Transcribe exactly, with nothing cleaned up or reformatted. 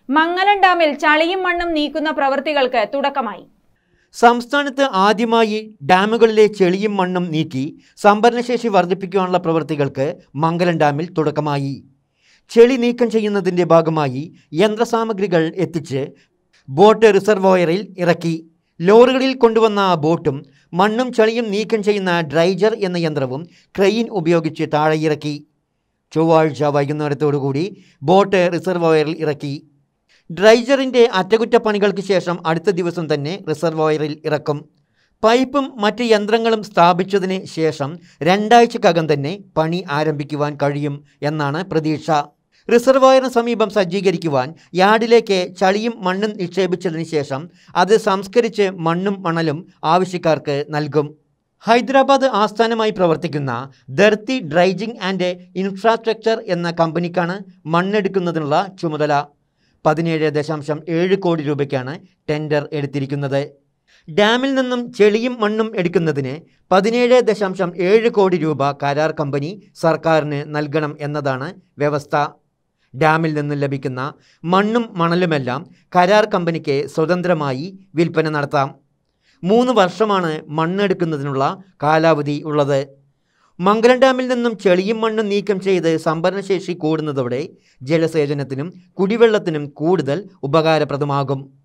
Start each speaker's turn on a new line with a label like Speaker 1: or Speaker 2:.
Speaker 1: മംഗലം ഡാമിൽ ചളിയും മണ്ണും നീക്കുന്ന പ്രവൃത്തികൾക്ക് തുടക്കമായി.
Speaker 2: സംസ്ഥാനത്ത് ആദ്യമായി ഡാമുകളിലെ ചെളിയും മണ്ണും നീക്കി സംഭരണശേഷി വർദ്ധിപ്പിക്കാനുള്ള പ്രവൃത്തികൾക്ക് മംഗലം ഡാമിൽ തുടക്കമായി. ചെളി നീക്കം ചെയ്യുന്നതിൻ്റെ ഭാഗമായി യന്ത്രസാമഗ്രികൾ എത്തിച്ച് ബോട്ട് റിസർവോയറിൽ ഇറക്കി. ലോറികളിൽ കൊണ്ടുവന്ന ബോട്ടും മണ്ണും ചളിയും നീക്കം ചെയ്യുന്ന ഡ്രൈജർ എന്ന യന്ത്രവും ക്രെയിൻ ഉപയോഗിച്ച് താഴെയിറക്കി. ചൊവ്വാഴ്ച വൈകുന്നേരത്തോടുകൂടി ബോട്ട് റിസർവോയറിൽ ഇറക്കി. ഡ്രൈജറിൻ്റെ അറ്റകുറ്റപ്പണികൾക്ക് ശേഷം അടുത്ത ദിവസം തന്നെ റിസർവോയറിൽ ഇറക്കും. പൈപ്പും മറ്റ് യന്ത്രങ്ങളും സ്ഥാപിച്ചതിന് ശേഷം രണ്ടാഴ്ചക്കകം തന്നെ പണി ആരംഭിക്കുവാൻ കഴിയും എന്നാണ് പ്രതീക്ഷ. റിസർവോയറിന് സമീപം സജ്ജീകരിക്കുവാൻ യാർഡിലേക്ക് ചളിയും മണ്ണും നിക്ഷേപിച്ചതിന് ശേഷം അത് സംസ്കരിച്ച് മണ്ണും മണലും ആവശ്യക്കാർക്ക് നൽകും. ഹൈദരാബാദ് ആസ്ഥാനമായി പ്രവർത്തിക്കുന്ന ധർത്തി ഡ്രൈജിംഗ് ആൻഡ് ഇൻഫ്രാസ്ട്രക്ചർ എന്ന കമ്പനിക്കാണ് മണ്ണെടുക്കുന്നതിനുള്ള ചുമതല. പതിനേഴ് ദശാംശം ഏഴ് കോടി രൂപയ്ക്കാണ് ടെൻഡർ എടുത്തിരിക്കുന്നത്. ഡാമിൽ നിന്നും ചെളിയും മണ്ണും എടുക്കുന്നതിന് പതിനേഴ് ദശാംശം ഏഴ് കോടി രൂപ കരാർ കമ്പനി സർക്കാരിന് നൽകണം എന്നതാണ് വ്യവസ്ഥ. ഡാമിൽ നിന്നും ലഭിക്കുന്ന മണ്ണും മണലുമെല്ലാം കരാർ കമ്പനിക്ക് സ്വതന്ത്രമായി വിൽപ്പന നടത്താം. മൂന്ന് വർഷമാണ് മണ്ണെടുക്കുന്നതിനുള്ള കാലാവധി ഉള്ളത്. മംഗലം ഡാമിൽ നിന്നും ചെളിയും മണ്ണും നീക്കം ചെയ്ത് സംഭരണശേഷി കൂടുന്നതോടെ ജലസേചനത്തിനും കുടിവെള്ളത്തിനും കൂടുതൽ ഉപകാരപ്രദമാകും.